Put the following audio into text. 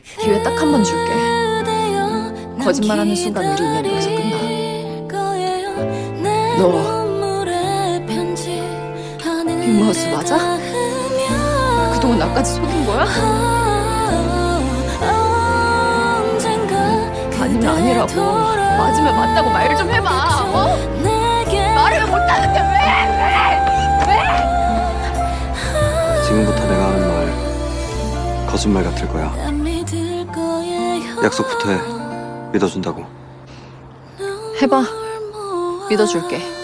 기회 딱 한 번 줄게. 거짓말하는 순간 우리 인연 여기서 끝나. 너 빅마우스 맞아? 그동안 나까지 속인 거야? 아니면 아니라고. 맞으면 맞다고 말 좀 해봐. 어? 말을 못하는데 왜? 지금부터 내가 하는 말 거짓말 같을 거야. 약속부터 해. 믿어준다고. 해봐. 믿어줄게.